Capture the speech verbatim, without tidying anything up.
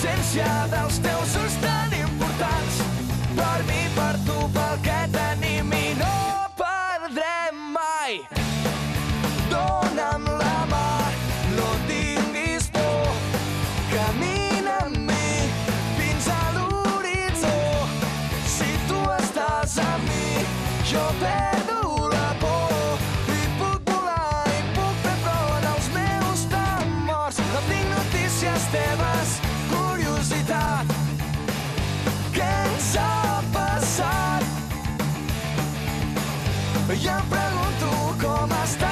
l'absència dels teus ulls tan importants. Per mi, per tu, pel que tenim i no perdrem mai. Dóna'm la mà, no tinguis por, camina amb mi fins a l'horitzó. Si tu estàs amb mi, jo perdo la por i puc volar i puc fer front als meus temors. No tinc notícies teves, curiositat, què ens ha passat? I em pregunto com estàs.